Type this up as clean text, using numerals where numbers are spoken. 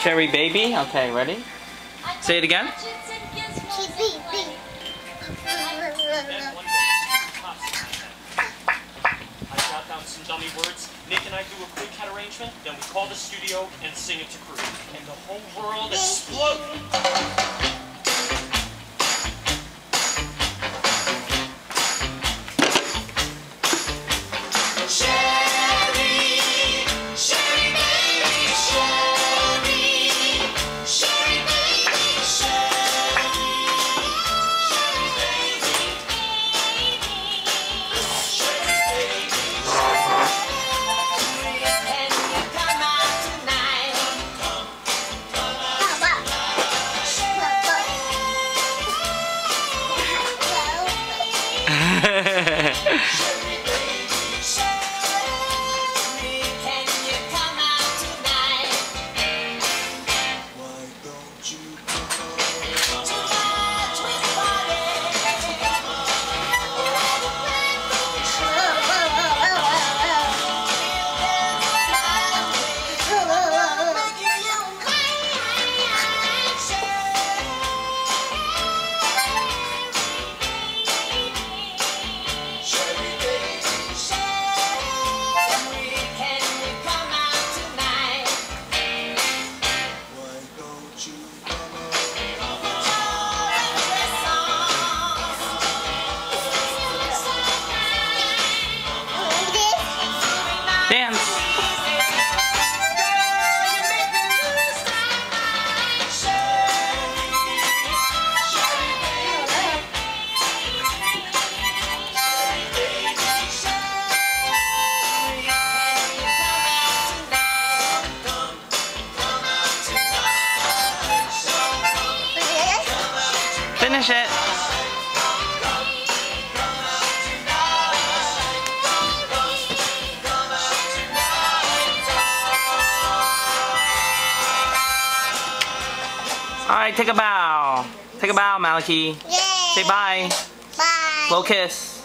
Cherry baby. Okay, ready? Say it again. I jot down some dummy words. Nick and I do a quick cut arrangement, then we call the studio and sing it to crew. And the whole world explodes. Dance. Finish it. Alright, take a bow. Take a bow, Malachy. Yay. Say bye. Bye. Slow kiss.